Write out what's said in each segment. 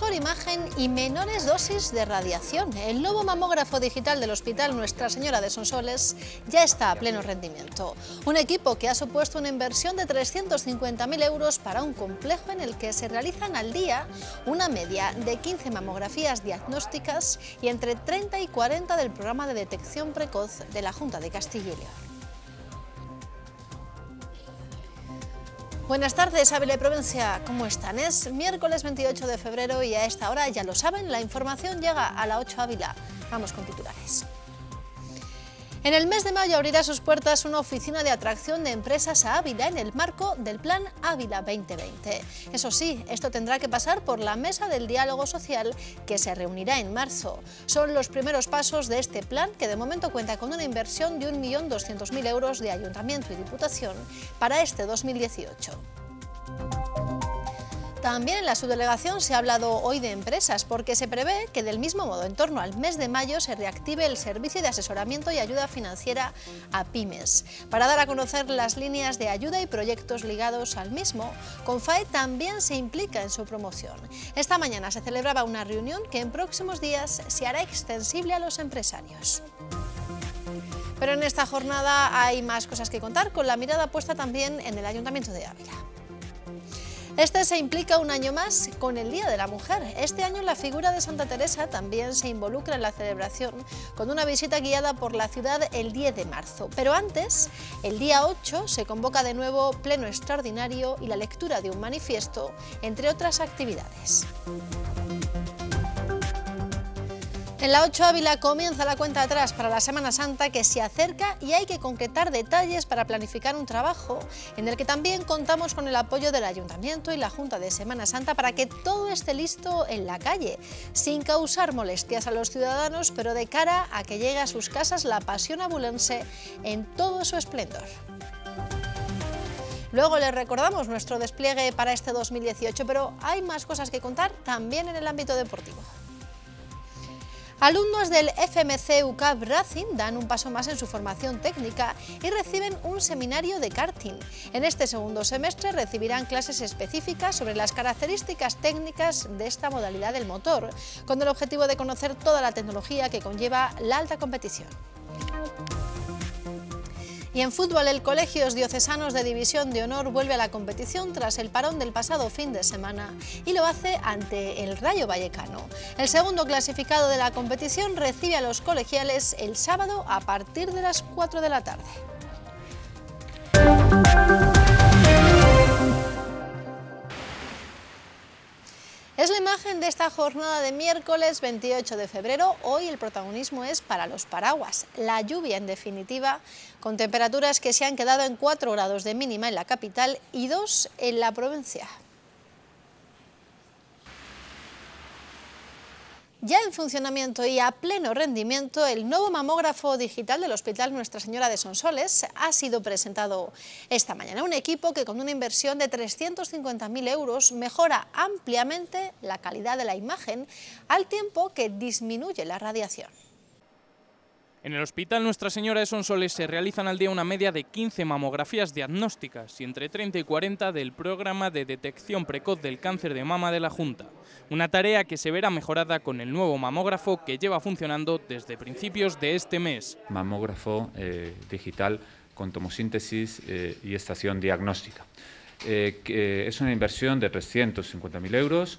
mejor imagen y menores dosis de radiación. El nuevo mamógrafo digital del Hospital Nuestra Señora de Sonsoles ya está a pleno rendimiento. Un equipo que ha supuesto una inversión de 350.000 euros para un complejo en el que se realizan al día una media de 15 mamografías diagnósticas y entre 30 y 40 del programa de detección precoz de la Junta de Castilla y León. Buenas tardes, Ávila y Provincia, ¿cómo están? Es miércoles 28 de febrero y a esta hora, ya lo saben, la información llega a la 8 Ávila. Vamos con titulares. En el mes de mayo abrirá sus puertas una oficina de atracción de empresas a Ávila en el marco del Plan Ávila 2020. Eso sí, esto tendrá que pasar por la Mesa del Diálogo Social que se reunirá en marzo. Son los primeros pasos de este plan que de momento cuenta con una inversión de 1.200.000 euros de Ayuntamiento y Diputación para este 2018. También en la subdelegación se ha hablado hoy de empresas, porque se prevé que del mismo modo en torno al mes de mayo se reactive el servicio de asesoramiento y ayuda financiera a pymes. Para dar a conocer las líneas de ayuda y proyectos ligados al mismo, Confae también se implica en su promoción. Esta mañana se celebraba una reunión que en próximos días se hará extensible a los empresarios. Pero en esta jornada hay más cosas que contar, con la mirada puesta también en el Ayuntamiento de Ávila. Este se implica un año más con el Día de la Mujer. Este año la figura de Santa Teresa también se involucra en la celebración con una visita guiada por la ciudad el 10 de marzo. Pero antes, el día 8, se convoca de nuevo pleno extraordinario y la lectura de un manifiesto, entre otras actividades. En la 8 Ávila comienza la cuenta atrás para la Semana Santa que se acerca y hay que concretar detalles para planificar un trabajo en el que también contamos con el apoyo del Ayuntamiento y la Junta de Semana Santa para que todo esté listo en la calle, sin causar molestias a los ciudadanos, pero de cara a que llegue a sus casas la pasión abulense en todo su esplendor. Luego les recordamos nuestro despliegue para este 2018, pero hay más cosas que contar también en el ámbito deportivo. Alumnos del FMC UCAP Racing dan un paso más en su formación técnica y reciben un seminario de karting. En este segundo semestre recibirán clases específicas sobre las características técnicas de esta modalidad del motor, con el objetivo de conocer toda la tecnología que conlleva la alta competición. Y en fútbol, el Colegios Diocesanos de División de Honor vuelve a la competición tras el parón del pasado fin de semana y lo hace ante el Rayo Vallecano. El segundo clasificado de la competición recibe a los colegiales el sábado a partir de las 4 de la tarde. Es la imagen de esta jornada de miércoles 28 de febrero. Hoy el protagonismo es para los paraguas. La lluvia, en definitiva, con temperaturas que se han quedado en 4 grados de mínima en la capital y 2 en la provincia. Ya en funcionamiento y a pleno rendimiento, el nuevo mamógrafo digital del Hospital Nuestra Señora de Sonsoles ha sido presentado esta mañana. Un equipo que con una inversión de 350.000 euros mejora ampliamente la calidad de la imagen al tiempo que disminuye la radiación. En el Hospital Nuestra Señora de Sonsoles se realizan al día una media de 15 mamografías diagnósticas y entre 30 y 40 del programa de detección precoz del cáncer de mama de la Junta. Una tarea que se verá mejorada con el nuevo mamógrafo que lleva funcionando desde principios de este mes. Mamógrafo digital con tomosíntesis y estación diagnóstica. Que es una inversión de 350.000 euros,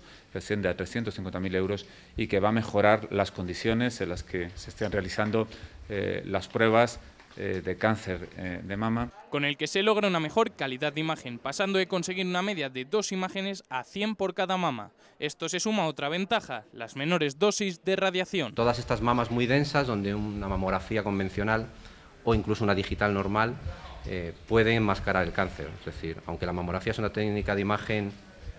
y que va a mejorar las condiciones en las que se estén realizando las pruebas de cáncer de mama. Con el que se logra una mejor calidad de imagen, pasando de conseguir una media de 2 imágenes a 100 por cada mama. Esto se suma a otra ventaja, las menores dosis de radiación. Todas estas mamas muy densas, donde una mamografía convencional o incluso una digital normal puede enmascarar el cáncer. Es decir, aunque la mamografía es una técnica de imagen,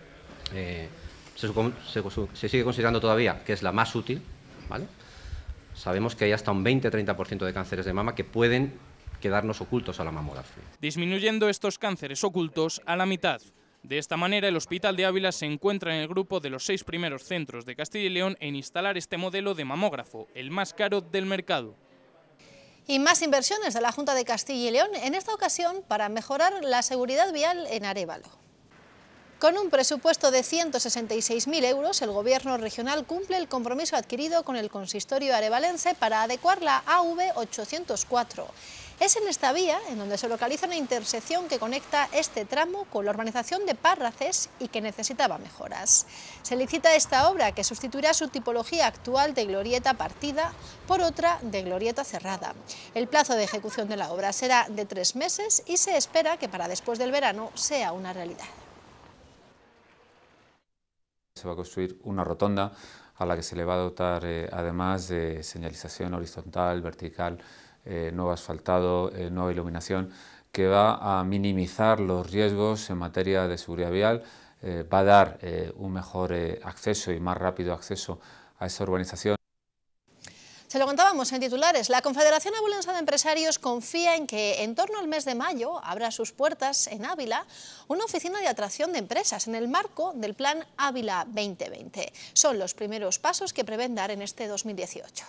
se sigue considerando todavía que es la más útil, ¿vale? Sabemos que hay hasta un 20-30% de cánceres de mama que pueden quedarnos ocultos a la mamografía. Disminuyendo estos cánceres ocultos a la mitad. De esta manera, el Hospital de Ávila se encuentra en el grupo de los 6 primeros centros de Castilla y León en instalar este modelo de mamógrafo, el más caro del mercado. Y más inversiones de la Junta de Castilla y León, en esta ocasión para mejorar la seguridad vial en Arévalo. Con un presupuesto de 166.000 euros, el Gobierno regional cumple el compromiso adquirido con el consistorio arevalense para adecuar la AV 804. Es en esta vía en donde se localiza una intersección que conecta este tramo con la urbanización de Parraces y que necesitaba mejoras. Se licita esta obra, que sustituirá su tipología actual de glorieta partida por otra de glorieta cerrada. El plazo de ejecución de la obra será de 3 meses y se espera que para después del verano sea una realidad. Se va a construir una rotonda a la que se le va a dotar además de señalización horizontal, vertical, nuevo asfaltado, nueva iluminación, que va a minimizar los riesgos en materia de seguridad vial, va a dar un mejor acceso y más rápido acceso a esa urbanización. Se lo contábamos en titulares, la Confederación Abulense de Empresarios confía en que en torno al mes de mayo abra sus puertas en Ávila una oficina de atracción de empresas en el marco del Plan Ávila 2020. Son los primeros pasos que prevén dar en este 2018.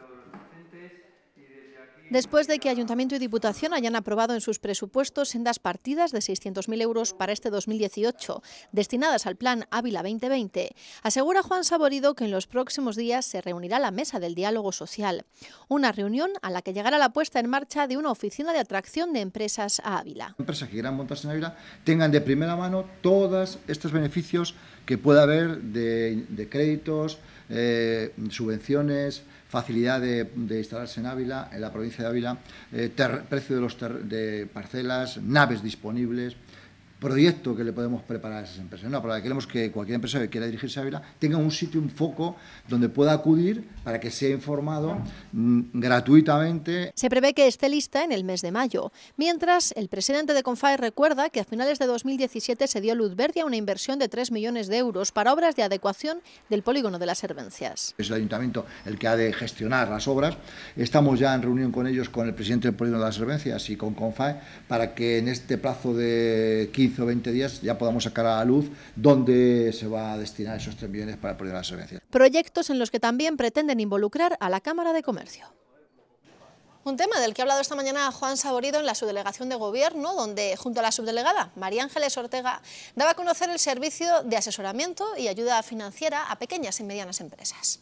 Después de que Ayuntamiento y Diputación hayan aprobado en sus presupuestos sendas partidas de 600.000 euros para este 2018, destinadas al Plan Ávila 2020, asegura Juan Saborido que en los próximos días se reunirá la Mesa del Diálogo Social, una reunión a la que llegará la puesta en marcha de una oficina de atracción de empresas a Ávila. Empresas que quieran montarse en Ávila tengan de primera mano todos estos beneficios que pueda haber de créditos, subvenciones, facilidad de instalarse en Ávila, en la provincia de Ávila, precio de parcelas, naves disponibles, proyecto que le podemos preparar a esas empresas. No, pero queremos que cualquier empresa que quiera dirigirse a Ávila tenga un sitio, un foco donde pueda acudir para que sea informado gratuitamente. Se prevé que esté lista en el mes de mayo, mientras el presidente de Confae recuerda que a finales de 2017 se dio luz verde a una inversión de 3 millones de euros para obras de adecuación del polígono de las Servencias. Es el Ayuntamiento el que ha de gestionar las obras. Estamos ya en reunión con ellos, con el presidente del polígono de las Servencias y con Confae, para que en este plazo de 15 o 20 días ya podamos sacar a la luz dónde se va a destinar esos 3 millones para el polígono de las Servencias. Proyectos en los que también pretenden involucrar a la Cámara de Comercio. Un tema del que ha hablado esta mañana Juan Saborido en la subdelegación de Gobierno, donde junto a la subdelegada María Ángeles Ortega daba a conocer el servicio de asesoramiento y ayuda financiera a pequeñas y medianas empresas.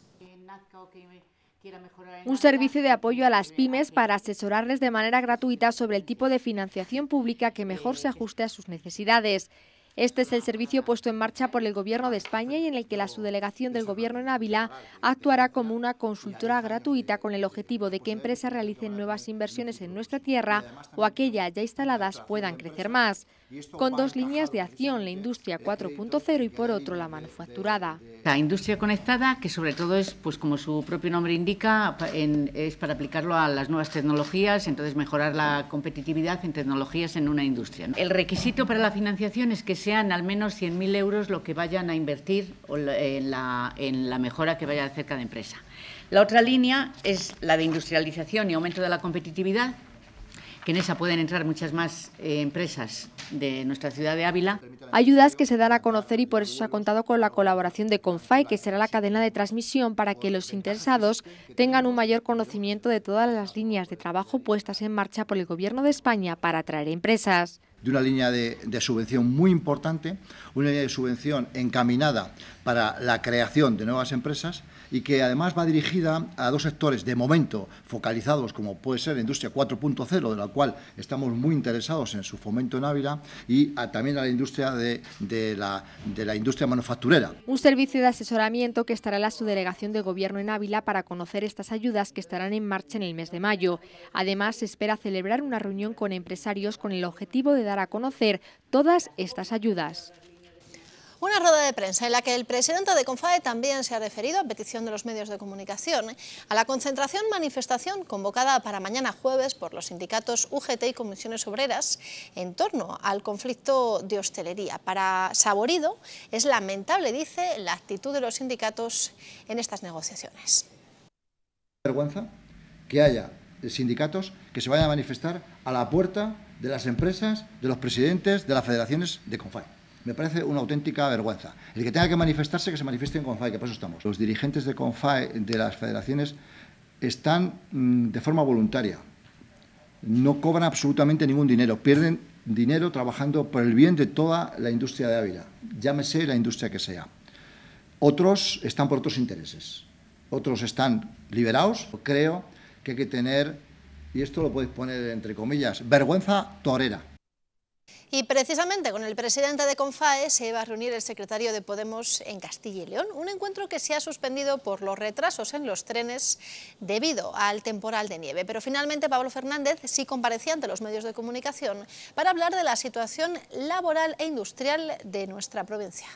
Un servicio de apoyo a las pymes para asesorarles de manera gratuita sobre el tipo de financiación pública que mejor se ajuste a sus necesidades. Este es el servicio puesto en marcha por el Gobierno de España y en el que la subdelegación del Gobierno en Ávila actuará como una consultora gratuita con el objetivo de que empresas realicen nuevas inversiones en nuestra tierra o aquellas ya instaladas puedan crecer más, con 2 líneas de acción, la industria 4.0 y por otro la manufacturada. La industria conectada, que sobre todo es, pues como su propio nombre indica, es para aplicarlo a las nuevas tecnologías, entonces mejorar la competitividad en tecnologías en una industria, ¿no? El requisito para la financiación es que sean al menos 100.000 euros lo que vayan a invertir en la mejora que vaya a hacer cada empresa. La otra línea es la de industrialización y aumento de la competitividad, que en esa pueden entrar muchas más empresas de nuestra ciudad de Ávila. Ayudas que se dan a conocer y por eso se ha contado con la colaboración de Confae, que será la cadena de transmisión para que los interesados tengan un mayor conocimiento de todas las líneas de trabajo puestas en marcha por el Gobierno de España para atraer empresas. De una línea de subvención muy importante, una línea de subvención encaminada para la creación de nuevas empresas y que además va dirigida a 2 sectores de momento focalizados, como puede ser la industria 4.0, de la cual estamos muy interesados en su fomento en Ávila, y también a la industria de la industria manufacturera. Un servicio de asesoramiento que estará en la subdelegación de Gobierno en Ávila para conocer estas ayudas que estarán en marcha en el mes de mayo. Además, se espera celebrar una reunión con empresarios con el objetivo de dar a conocer todas estas ayudas. Una rueda de prensa en la que el presidente de Confae también se ha referido, a petición de los medios de comunicación, a la concentración-manifestación convocada para mañana jueves por los sindicatos UGT y Comisiones Obreras en torno al conflicto de hostelería. Para Saborido es lamentable, dice, la actitud de los sindicatos en estas negociaciones. Vergüenza que haya sindicatos que se vayan a manifestar a la puerta de las empresas, de los presidentes, de las federaciones de Confae. Me parece una auténtica vergüenza. El que tenga que manifestarse, que se manifieste en Confae, que por eso estamos. Los dirigentes de Confae, de las federaciones, están de forma voluntaria. No cobran absolutamente ningún dinero. Pierden dinero trabajando por el bien de toda la industria de Ávila, llámese la industria que sea. Otros están por otros intereses, otros están liberados. Creo que hay que tener, y esto lo podéis poner entre comillas, vergüenza torera. Y precisamente con el presidente de CONFAE se iba a reunir el secretario de Podemos en Castilla y León, un encuentro que se ha suspendido por los retrasos en los trenes debido al temporal de nieve. Pero finalmente Pablo Fernández sí comparecía ante los medios de comunicación para hablar de la situación laboral e industrial de nuestra provincia.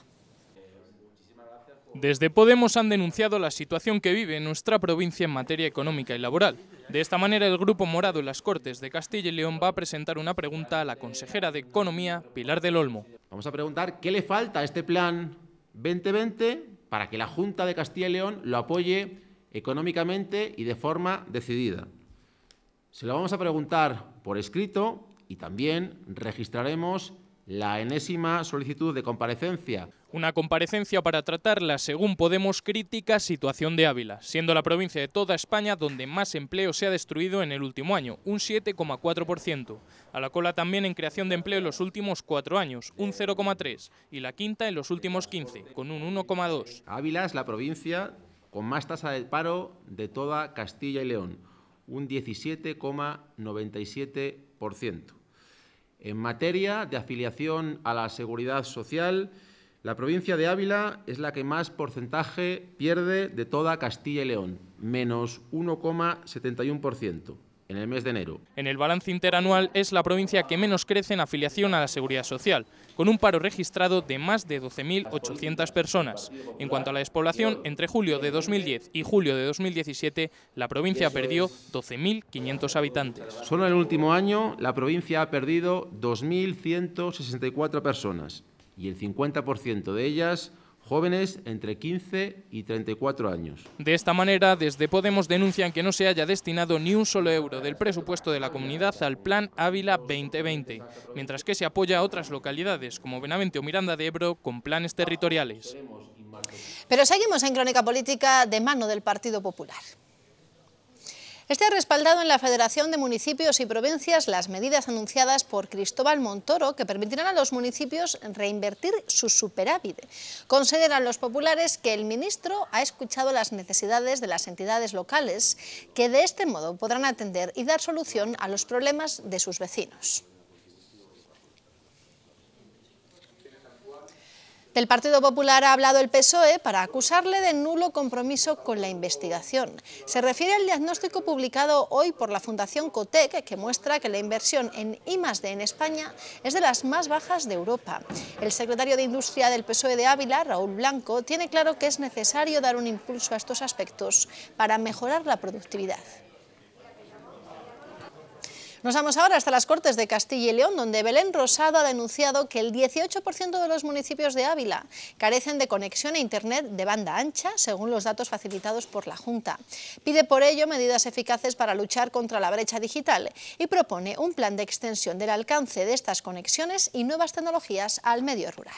Desde Podemos han denunciado la situación que vive nuestra provincia en materia económica y laboral. De esta manera, el Grupo Morado en las Cortes de Castilla y León va a presentar una pregunta a la consejera de Economía, Pilar del Olmo. Vamos a preguntar qué le falta a este plan 2020 para que la Junta de Castilla y León lo apoye económicamente y de forma decidida. Se lo vamos a preguntar por escrito y también registraremos la enésima solicitud de comparecencia. Una comparecencia para tratar la, según Podemos, crítica situación de Ávila, siendo la provincia de toda España donde más empleo se ha destruido en el último año, un 7,4%. A la cola también en creación de empleo en los últimos 4 años, un 0,3%, y la quinta en los últimos 15, con un 1,2%. Ávila es la provincia con más tasa de paro de toda Castilla y León, un 17,97%. En materia de afiliación a la Seguridad Social, la provincia de Ávila es la que más porcentaje pierde de toda Castilla y León, menos 1,71% en el mes de enero. En el balance interanual es la provincia que menos crece en afiliación a la Seguridad Social, con un paro registrado de más de 12.800 personas. En cuanto a la despoblación, entre julio de 2010 y julio de 2017, la provincia perdió 12.500 habitantes. Solo en el último año, la provincia ha perdido 2.164 personas y el 50% de ellas jóvenes entre 15 y 34 años. De esta manera, desde Podemos denuncian que no se haya destinado ni un solo euro del presupuesto de la comunidad al Plan Ávila 2020, mientras que se apoya a otras localidades como Benavente o Miranda de Ebro con planes territoriales. Pero seguimos en Crónica Política de mano del Partido Popular. Este ha respaldado en la Federación de Municipios y Provincias las medidas anunciadas por Cristóbal Montoro que permitirán a los municipios reinvertir su superávit. Consideran los populares que el ministro ha escuchado las necesidades de las entidades locales, que de este modo podrán atender y dar solución a los problemas de sus vecinos. Del Partido Popular ha hablado el PSOE para acusarle de nulo compromiso con la investigación. Se refiere al diagnóstico publicado hoy por la Fundación Cotec, que muestra que la inversión en I+D en España es de las más bajas de Europa. El secretario de Industria del PSOE de Ávila, Raúl Blanco, tiene claro que es necesario dar un impulso a estos aspectos para mejorar la productividad. Nos vamos ahora hasta las Cortes de Castilla y León, donde Belén Rosado ha denunciado que el 18% de los municipios de Ávila carecen de conexión a Internet de banda ancha, según los datos facilitados por la Junta. Pide por ello medidas eficaces para luchar contra la brecha digital y propone un plan de extensión del alcance de estas conexiones y nuevas tecnologías al medio rural.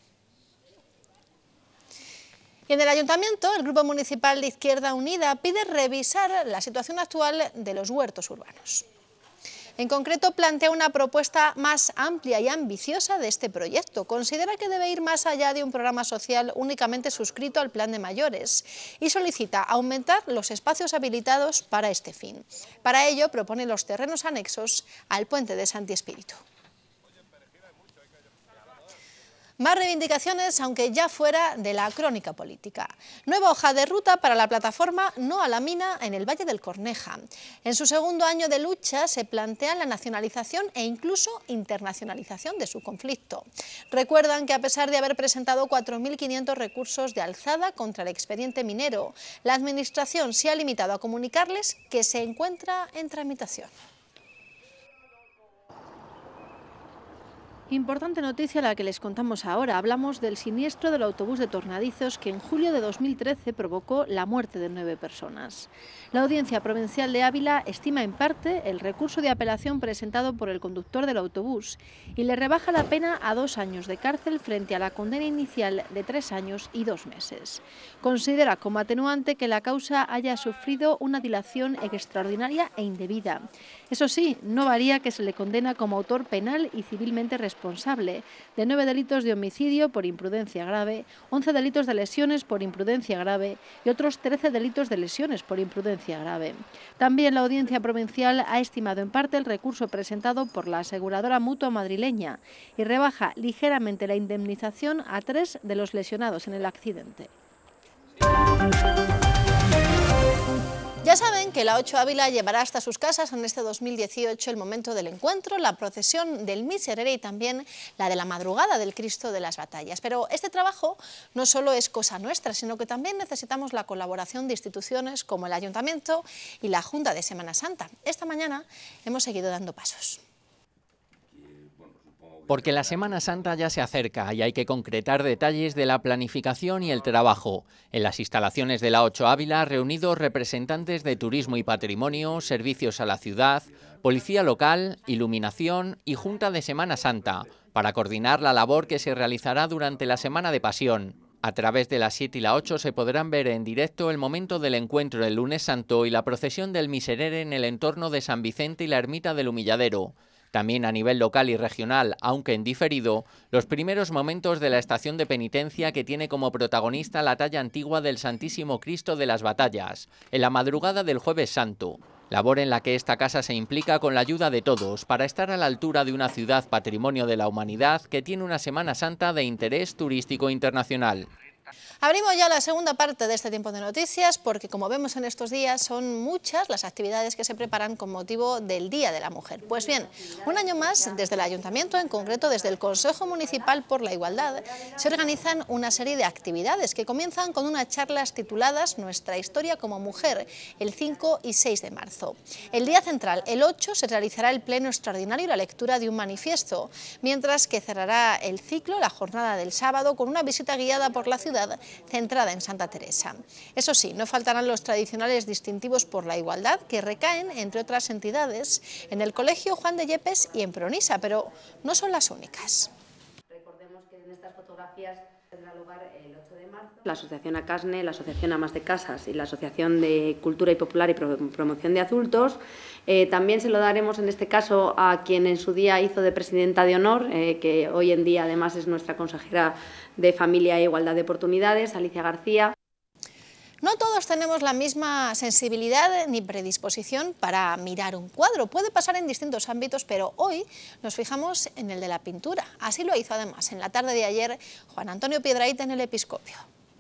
Y en el Ayuntamiento, el Grupo Municipal de Izquierda Unida pide revisar la situación actual de los huertos urbanos. En concreto, plantea una propuesta más amplia y ambiciosa de este proyecto. Considera que debe ir más allá de un programa social únicamente suscrito al Plan de Mayores y solicita aumentar los espacios habilitados para este fin. Para ello, propone los terrenos anexos al puente de Santi Espíritu. Más reivindicaciones, aunque ya fuera de la crónica política. Nueva hoja de ruta para la plataforma No a la Mina en el Valle del Corneja. En su segundo año de lucha se plantea la nacionalización e incluso internacionalización de su conflicto. Recuerdan que a pesar de haber presentado 4.500 recursos de alzada contra el expediente minero, la Administración se ha limitado a comunicarles que se encuentra en tramitación. Importante noticia la que les contamos ahora. Hablamos del siniestro del autobús de Tornadizos que en julio de 2013 provocó la muerte de 9 personas. La Audiencia Provincial de Ávila estima en parte el recurso de apelación presentado por el conductor del autobús y le rebaja la pena a 2 años de cárcel frente a la condena inicial de 3 años y 2 meses. Considera como atenuante que la causa haya sufrido una dilación extraordinaria e indebida. Eso sí, no varía que se le condena como autor penal y civilmente responsable de 9 delitos de homicidio por imprudencia grave, 11 delitos de lesiones por imprudencia grave y otros 13 delitos de lesiones por imprudencia grave. También la Audiencia Provincial ha estimado en parte el recurso presentado por la aseguradora mutua madrileña y rebaja ligeramente la indemnización a 3 de los lesionados en el accidente. Ya saben que la 8 Ávila llevará hasta sus casas en este 2018 el momento del encuentro, la procesión del Miserere y también la de la madrugada del Cristo de las Batallas. Pero este trabajo no solo es cosa nuestra, sino que también necesitamos la colaboración de instituciones como el Ayuntamiento y la Junta de Semana Santa. Esta mañana hemos seguido dando pasos. Porque la Semana Santa ya se acerca y hay que concretar detalles de la planificación y el trabajo. En las instalaciones de la 8 Ávila, reunidos representantes de Turismo y Patrimonio, Servicios a la Ciudad, Policía Local, Iluminación y Junta de Semana Santa, para coordinar la labor que se realizará durante la Semana de Pasión. A través de las 7 y la 8 se podrán ver en directo el momento del encuentro el Lunes Santo y la procesión del Miserere en el entorno de San Vicente y la Ermita del Humilladero. También a nivel local y regional, aunque en diferido, los primeros momentos de la estación de penitencia que tiene como protagonista la talla antigua del Santísimo Cristo de las Batallas, en la madrugada del Jueves Santo. Labor en la que esta casa se implica con la ayuda de todos para estar a la altura de una ciudad patrimonio de la humanidad que tiene una Semana Santa de interés turístico internacional. Abrimos ya la segunda parte de este tiempo de noticias porque, como vemos en estos días, son muchas las actividades que se preparan con motivo del Día de la Mujer. Pues bien, un año más, desde el Ayuntamiento, en concreto desde el Consejo Municipal por la Igualdad, se organizan una serie de actividades que comienzan con unas charlas tituladas Nuestra historia como mujer, el 5 y 6 de marzo. El día central, el 8, se realizará el pleno extraordinario y la lectura de un manifiesto, mientras que cerrará el ciclo la jornada del sábado con una visita guiada por la ciudad centrada en Santa Teresa. Eso sí, no faltarán los tradicionales distintivos por la igualdad que recaen, entre otras entidades, en el Colegio Juan de Yepes y en Pronisa, pero no son las únicas. Recordemos que en estas fotografías tendrá lugar el 8 de marzo. La Asociación ACASNE, la Asociación Amas de Casas y la Asociación de Cultura y Popular y Promoción de Adultos. También se lo daremos en este caso a quien en su día hizo de presidenta de honor, que hoy en día además es nuestra consejera de Familia e Igualdad de Oportunidades, Alicia García. No todos tenemos la misma sensibilidad ni predisposición para mirar un cuadro. Puede pasar en distintos ámbitos, pero hoy nos fijamos en el de la pintura. Así lo hizo además en la tarde de ayer Juan Antonio Piedrahita en el Episcopio.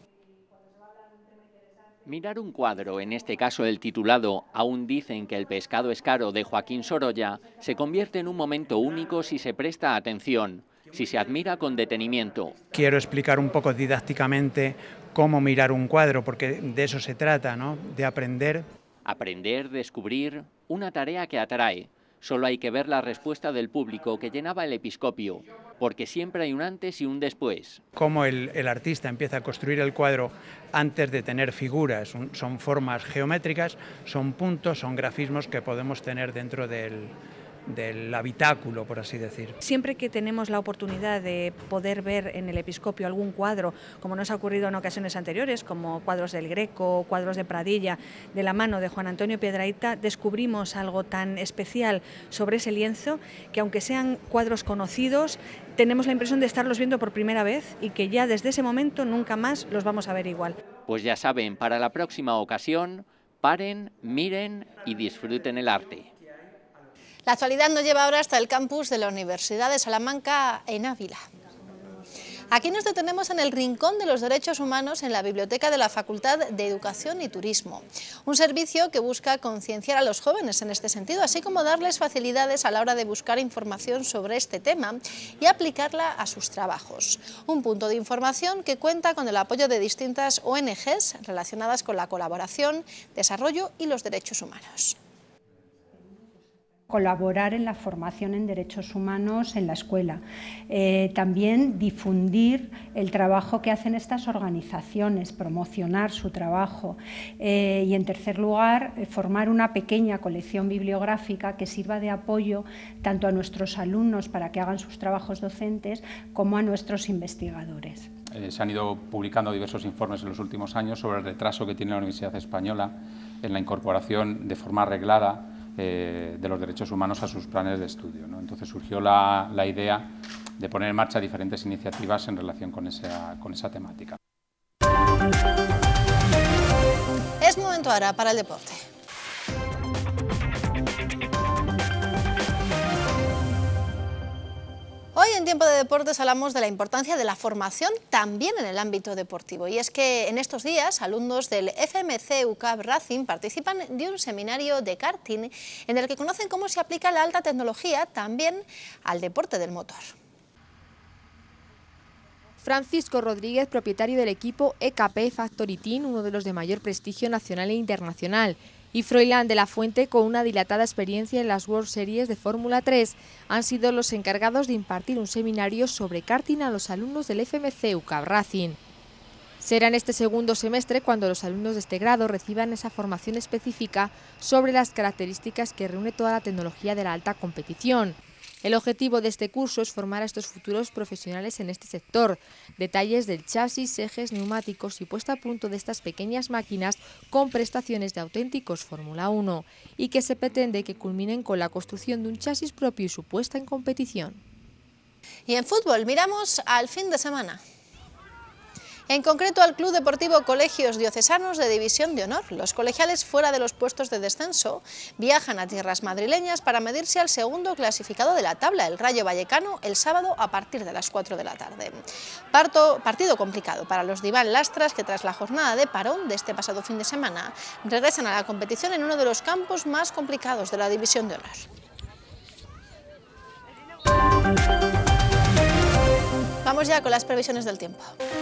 Mirar un cuadro, en este caso el titulado Aún dicen que el pescado es caro de Joaquín Sorolla, se convierte en un momento único si se presta atención, si se admira con detenimiento. Quiero explicar un poco didácticamente cómo mirar un cuadro, porque de eso se trata, ¿no? De aprender. Aprender, descubrir, una tarea que atrae. Solo hay que ver la respuesta del público que llenaba el Episcopio, porque siempre hay un antes y un después. Cómo el artista empieza a construir el cuadro antes de tener figuras, son formas geométricas, son puntos, son grafismos que podemos tener dentro del habitáculo, por así decir. Siempre que tenemos la oportunidad de poder ver en el Episcopio algún cuadro, como nos ha ocurrido en ocasiones anteriores, como cuadros del Greco, cuadros de Pradilla, de la mano de Juan Antonio Piedrahita, descubrimos algo tan especial sobre ese lienzo que, aunque sean cuadros conocidos, tenemos la impresión de estarlos viendo por primera vez y que ya desde ese momento nunca más los vamos a ver igual. Pues ya saben, para la próxima ocasión, paren, miren y disfruten el arte. La actualidad nos lleva ahora hasta el campus de la Universidad de Salamanca en Ávila. Aquí nos detenemos en el Rincón de los Derechos Humanos en la Biblioteca de la Facultad de Educación y Turismo. Un servicio que busca concienciar a los jóvenes en este sentido, así como darles facilidades a la hora de buscar información sobre este tema y aplicarla a sus trabajos. Un punto de información que cuenta con el apoyo de distintas ONGs relacionadas con la colaboración, desarrollo y los derechos humanos. Colaborar en la formación en derechos humanos en la escuela. También difundir el trabajo que hacen estas organizaciones, promocionar su trabajo. Y en tercer lugar, formar una pequeña colección bibliográfica que sirva de apoyo tanto a nuestros alumnos para que hagan sus trabajos docentes como a nuestros investigadores. Se han ido publicando diversos informes en los últimos años sobre el retraso que tiene la Universidad Española en la incorporación de forma reglada de los derechos humanos a sus planes de estudio, ¿no? Entonces surgió la idea de poner en marcha diferentes iniciativas en relación con esa temática. Es momento ahora para el deporte. Hoy en Tiempo de Deportes hablamos de la importancia de la formación también en el ámbito deportivo. Y es que en estos días alumnos del FMC UCAB Racing participan de un seminario de karting en el que conocen cómo se aplica la alta tecnología también al deporte del motor. Francisco Rodríguez, propietario del equipo EKP Factory Team, uno de los de mayor prestigio nacional e internacional, y Froilán de la Fuente, con una dilatada experiencia en las World Series de Fórmula 3, han sido los encargados de impartir un seminario sobre karting a los alumnos del FMC UCAB Racing. Será en este segundo semestre cuando los alumnos de este grado reciban esa formación específica sobre las características que reúne toda la tecnología de la alta competición. El objetivo de este curso es formar a estos futuros profesionales en este sector, detalles del chasis, ejes, neumáticos y puesta a punto de estas pequeñas máquinas con prestaciones de auténticos Fórmula 1 y que se pretende que culminen con la construcción de un chasis propio y su puesta en competición. Y en fútbol miramos al fin de semana. En concreto al Club Deportivo Colegios Diocesanos de División de Honor. Los colegiales fuera de los puestos de descenso viajan a tierras madrileñas para medirse al segundo clasificado de la tabla, el Rayo Vallecano, el sábado a partir de las 4 de la tarde. Partido complicado para los de Iván Lastras, que tras la jornada de parón de este pasado fin de semana regresan a la competición en uno de los campos más complicados de la División de Honor. Vamos ya con las previsiones del tiempo.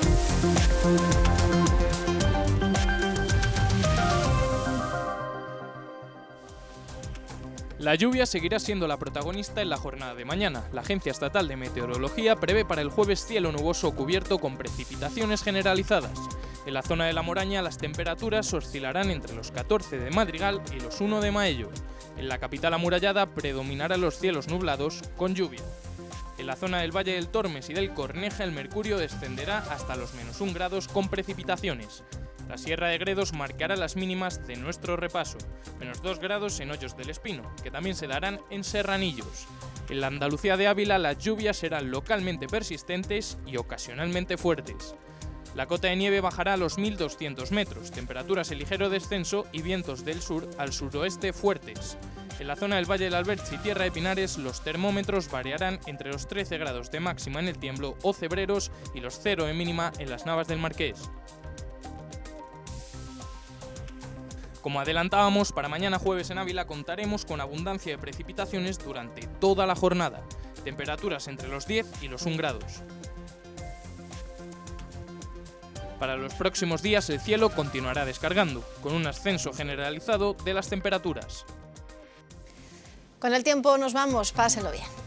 La lluvia seguirá siendo la protagonista en la jornada de mañana. La Agencia Estatal de Meteorología prevé para el jueves cielo nuboso cubierto con precipitaciones generalizadas. En la zona de la Moraña las temperaturas oscilarán entre los 14 de Madrigal y los 1 de Maello. En la capital amurallada predominarán los cielos nublados con lluvia. En la zona del Valle del Tormes y del Corneja el mercurio descenderá hasta los -1 grados con precipitaciones. La Sierra de Gredos marcará las mínimas de nuestro repaso, -2 grados en Hoyos del Espino, que también se darán en Serranillos. En la Andalucía de Ávila las lluvias serán localmente persistentes y ocasionalmente fuertes. La cota de nieve bajará a los 1200 metros, temperaturas en ligero descenso y vientos del sur al suroeste fuertes. En la zona del Valle del Alberche y Tierra de Pinares los termómetros variarán entre los 13 grados de máxima en el Tiemblo o Cebreros y los 0 de mínima en las Navas del Marqués. Como adelantábamos, para mañana jueves en Ávila contaremos con abundancia de precipitaciones durante toda la jornada, temperaturas entre los 10 y los 1 grados. Para los próximos días el cielo continuará descargando, con un ascenso generalizado de las temperaturas. Con el tiempo nos vamos, pásenlo bien.